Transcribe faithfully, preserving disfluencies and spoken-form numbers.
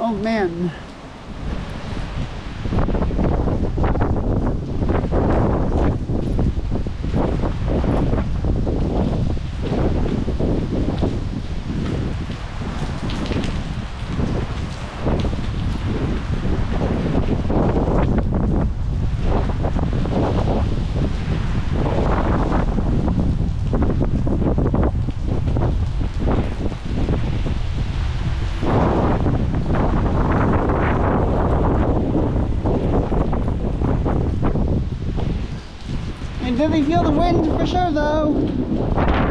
Oh man. I definitely feel the wind for sure though.